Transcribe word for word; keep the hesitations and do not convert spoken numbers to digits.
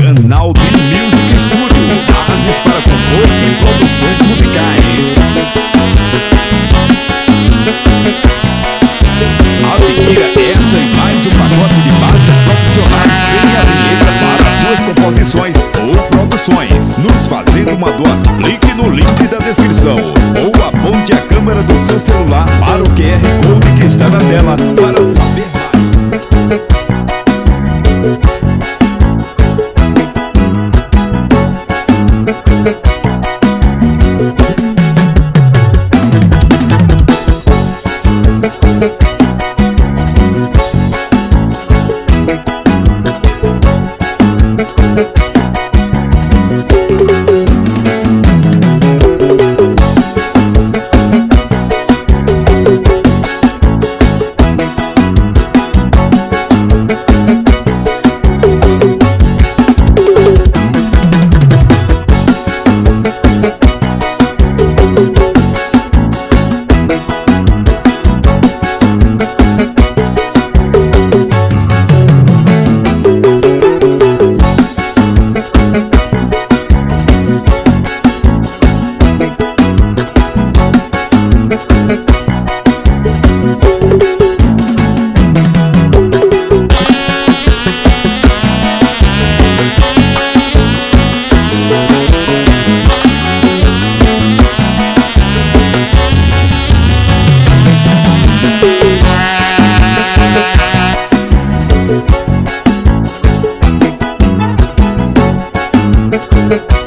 Canal de Music Studio, bases para compor e produções musicais. Adquira essa e mais um pacote de bases profissionais sem a vinheta para suas composições ou produções, nos fazendo uma doação. Clique no link da descrição ou aponte a câmera do seu celular para o Q R Code que está na tela para saber mais. We'll be right back.